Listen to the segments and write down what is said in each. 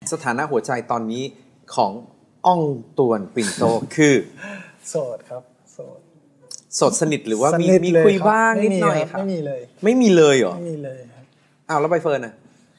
สถานะหัวใจตอนนี้ของอ้องตวนปิ่นโตคือโสดครับโสดสนิทหรือว่ามีคุยบ้างนิดหน่อยครับไม่มีเลยไม่มีเลยเหรอไม่มีเลยครับอ้าวแล้วใบเฟิร์นอ่ะ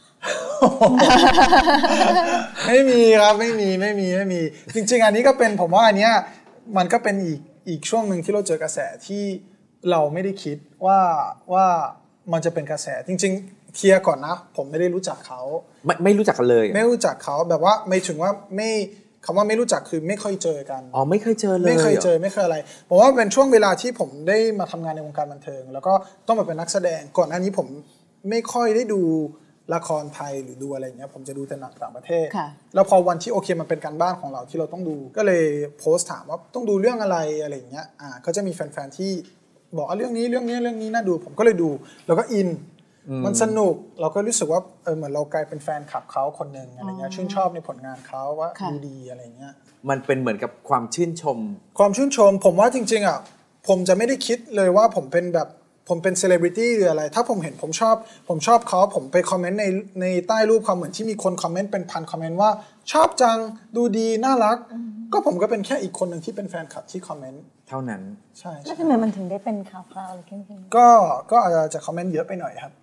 ไม่มีครับไม่มีจริงๆอันนี้ก็เป็นผมว่าอันเนี้ยมันก็เป็นอีกช่วงหนึ่งที่เราเจอกระแสที่เราไม่ได้คิดว่ามันจะเป็นกระแสจริงๆเคลียร์ก่อนนะผมไม่ได้รู้จักเขาไม่รู้จักกันเลยไม่รู้จักเขาแบบว่าไม่ถึงว่าไม่คำว่าไม่รู้จักคือไม่ค่อยเจอกันอ๋อไม่เคยเจอเลยไม่เคยเจอไม่เคยอะไรผมว่าเป็นช่วงเวลาที่ผมได้มาทำงานในวงการบันเทิงแล้วก็ต้องมาเป็นนักแสดงก่อนหน้านี้ผมไม่ค่อยได้ดูละครไทยหรือดูอะไรเงี้ยผมจะดูแต่หนังต่างประเทศแล้วพอวันที่โอเคมันเป็นการบ้านของเราที่เราต้องดูก็เลยโพสต์ถามว่าต้องดูเรื่องอะไรอะไรเงี้ยก็จะมีแฟนๆที่บอกเรื่องนี้น่าดูผมก็เลยดูแล้วก็อินมันสนุกเราก็รู้สึกว่าเหมือนเรากลายเป็นแฟนคลับเขาคนหนึ่งอะไรเงี้ยชื่นชอบในผลงานเขาว่าดูดีอะไรเงี้ยมันเป็นเหมือนกับความชื่นชมผมว่าจริงๆผมจะไม่ได้คิดเลยว่าผมเป็นเซเลบริตี้หรืออะไรถ้าผมเห็นผมชอบเขาผมไปคอมเมนต์ในใต้รูปเขาเหมือนที่มีคนคอมเมนต์เป็นพันคอมเมนต์ว่าชอบจังดูดีน่ารักก็ผมก็เป็นแค่อีกคนหนึ่งที่เป็นแฟนคลับที่คอมเมนต์เท่านั้นใช่แล้วทำไมมันถึงได้เป็นข่าวหรือเข้มๆก็อาจจะคอมเมนต์เยอะไปหน่อยครับ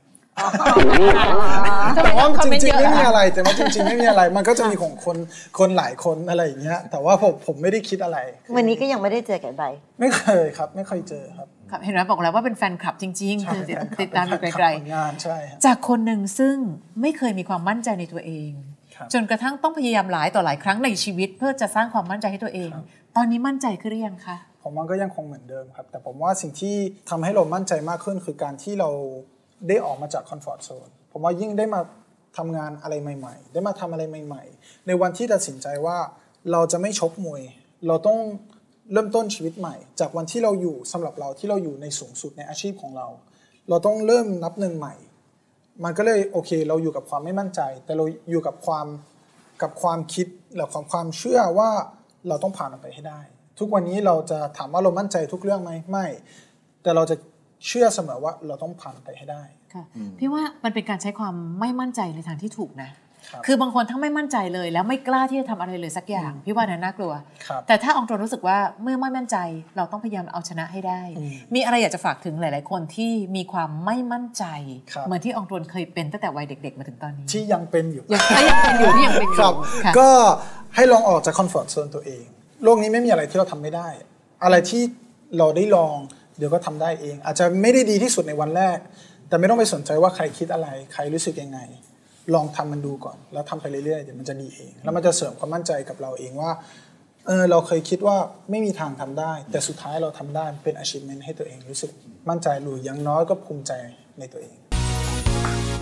แต่ว่าจริงๆไม่มีอะไรแต่ว่าจริงๆไม่มีอะไรมันก็จะมีของคนหลายคนอะไรอย่างเงี้ยแต่ว่าผมไม่ได้คิดอะไรวันนี้ก็ยังไม่ได้เจอกับใบไม่เคยครับไม่เคยเจอครับเห็นไหมบอกแล้วว่าเป็นแฟนคลับจริงๆคือติดตามอยู่ไกลๆใช่จากคนหนึ่งซึ่งไม่เคยมีความมั่นใจในตัวเองจนกระทั่งต้องพยายามหลายต่อหลายครั้งในชีวิตเพื่อจะสร้างความมั่นใจให้ตัวเองตอนนี้มั่นใจขึ้นหรือยังคะผมว่าก็ยังคงเหมือนเดิมครับแต่ผมว่าสิ่งที่ทำให้เรามั่นใจมากขึ้นคือการที่เราได้ออกมาจากคอมฟอร์ตโซนผมว่ายิ่งได้มาทำงานอะไรใหม่ๆได้มาทำอะไรใหม่ๆในวันที่ตัดสินใจว่าเราจะไม่ชกมวยเราต้องเริ่มต้นชีวิตใหม่จากวันที่เราอยู่สำหรับเราที่เราอยู่ในสูงสุดในอาชีพของเราต้องเริ่มนับหนึ่งใหม่มันก็เลยโอเคเราอยู่กับความไม่มั่นใจแต่เราอยู่กับความคิดและความเชื่อว่าเราต้องผ่านมันไปให้ได้ทุกวันนี้เราจะถามว่าเรามั่นใจทุกเรื่องไหมไม่แต่เราจะเชื่อเสมอว่าเราต้องผ่านไปให้ได้ค่ะพี่ว่ามันเป็นการใช้ความไม่มั่นใจในทางที่ถูกนะคือบางคนทั้งไม่มั่นใจเลยแล้วไม่กล้าที่จะทำอะไรเลยสักอย่างพี่ว่าน่ากลัวแต่ถ้าองตวนรู้สึกว่าเมื่อไม่มั่นใจเราต้องพยายามเอาชนะให้ได้มีอะไรอยากจะฝากถึงหลายๆคนที่มีความไม่มั่นใจเหมือนที่องตวนเคยเป็นตั้งแต่วัยเด็กๆมาถึงตอนนี้ที่ยังเป็นอยู่ที่ยังเป็นอยู่ก็ให้ลองออกจากคอมฟอร์ตโซนตัวเองโลกนี้ไม่มีอะไรที่เราทำไม่ได้อะไรที่เราได้ลองเดี๋ยวก็ทำได้เองอาจจะไม่ได้ดีที่สุดในวันแรกแต่ไม่ต้องไปสนใจว่าใครคิดอะไรใครรู้สึกยังไงลองทำมันดูก่อนแล้วทำไปเรื่อยๆเดี๋ยวมันจะดีเองแล้วมันจะเสริมความมั่นใจกับเราเองว่าเราเคยคิดว่าไม่มีทางทำได้แต่สุดท้ายเราทำได้เป็น achievement ให้ตัวเองรู้สึกมั่นใจหรืออย่างน้อยก็ภูมิใจในตัวเอง